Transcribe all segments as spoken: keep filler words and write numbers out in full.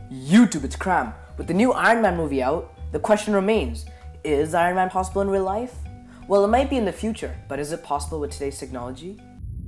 YouTube, it's Cram. With the new Iron Man movie out, the question remains, is Iron Man possible in real life? Well, it might be in the future, but is it possible with today's technology?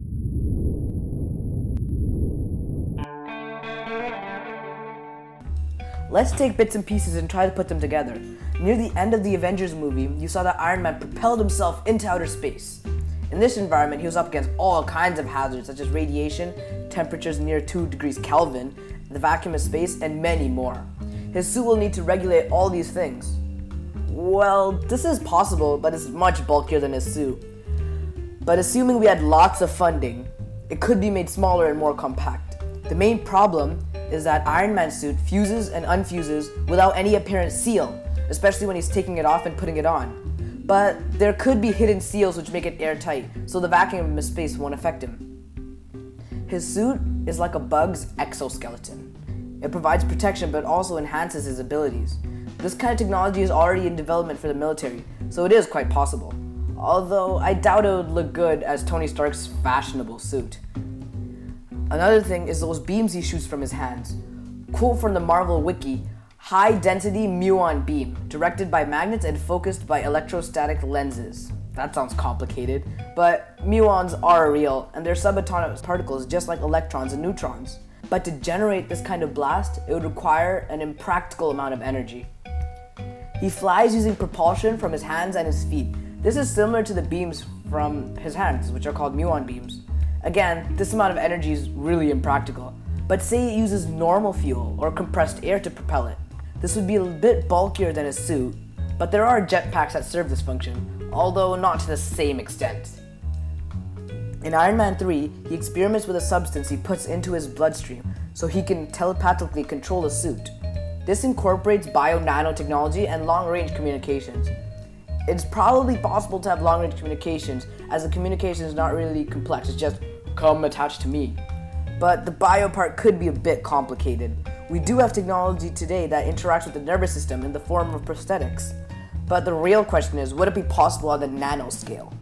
Let's take bits and pieces and try to put them together. Near the end of the Avengers movie, you saw that Iron Man propelled himself into outer space. In this environment, he was up against all kinds of hazards such as radiation, temperatures near two degrees Kelvin, the vacuum of space, and many more. His suit will need to regulate all these things. Well, this is possible, but it's much bulkier than his suit. But assuming we had lots of funding, it could be made smaller and more compact. The main problem is that Iron Man's suit fuses and unfuses without any apparent seal, especially when he's taking it off and putting it on. But there could be hidden seals which make it airtight, so the vacuum of space won't affect him. His suit is like a bug's exoskeleton. It provides protection but also enhances his abilities. This kind of technology is already in development for the military, so it is quite possible. Although I doubt it would look good as Tony Stark's fashionable suit. Another thing is those beams he shoots from his hands. Quote from the Marvel wiki, high density muon beam, directed by magnets and focused by electrostatic lenses. That sounds complicated, but muons are real and they're subatomic particles just like electrons and neutrons. But to generate this kind of blast, it would require an impractical amount of energy. He flies using propulsion from his hands and his feet. This is similar to the beams from his hands, which are called muon beams. Again, this amount of energy is really impractical. But say it uses normal fuel or compressed air to propel it. This would be a bit bulkier than his suit, but there are jetpacks that serve this function, although not to the same extent. In Iron Man three, he experiments with a substance he puts into his bloodstream so he can telepathically control the suit. This incorporates bio-nanotechnology and long-range communications. It's probably possible to have long-range communications, as the communication is not really complex, it's just come attached to me. But the bio part could be a bit complicated. We do have technology today that interacts with the nervous system in the form of prosthetics. But the real question is, would it be possible on the nanoscale?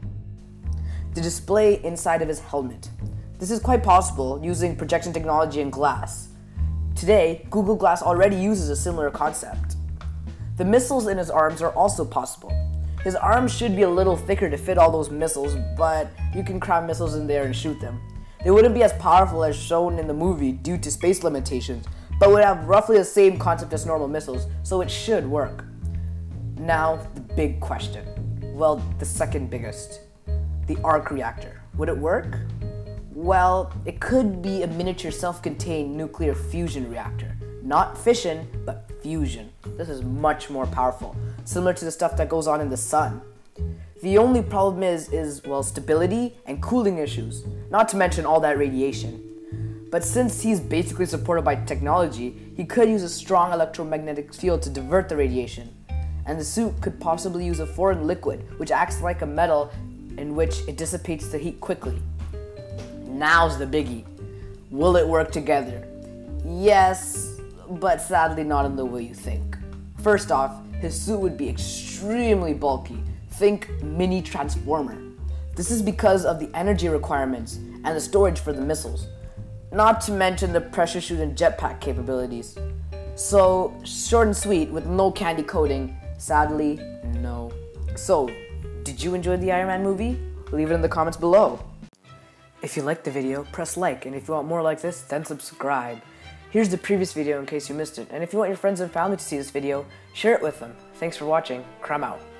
The display inside of his helmet. This is quite possible using projection technology and glass. Today, Google Glass already uses a similar concept. The missiles in his arms are also possible. His arms should be a little thicker to fit all those missiles, but you can cram missiles in there and shoot them. They wouldn't be as powerful as shown in the movie due to space limitations, but would have roughly the same concept as normal missiles, so it should work. Now, the big question. Well, the second biggest. The arc reactor. Would it work? Well, it could be a miniature self-contained nuclear fusion reactor. Not fission, but fusion. This is much more powerful, similar to the stuff that goes on in the sun. The only problem is, is, well, stability and cooling issues, not to mention all that radiation. But since he's basically supported by technology, he could use a strong electromagnetic field to divert the radiation. And the suit could possibly use a foreign liquid, which acts like a metal in which it dissipates the heat quickly. Now's the biggie. Will it work together? Yes, but sadly not in the way you think. First off, his suit would be extremely bulky. Think mini transformer. This is because of the energy requirements and the storage for the missiles. Not to mention the pressure shoot and jetpack capabilities. So, short and sweet with no candy coating, sadly, no. So, did you enjoy the Iron Man movie? Leave it in the comments below. If you liked the video, press like, and if you want more like this, then subscribe. Here's the previous video in case you missed it, and if you want your friends and family to see this video, share it with them. Thanks for watching. Cram out.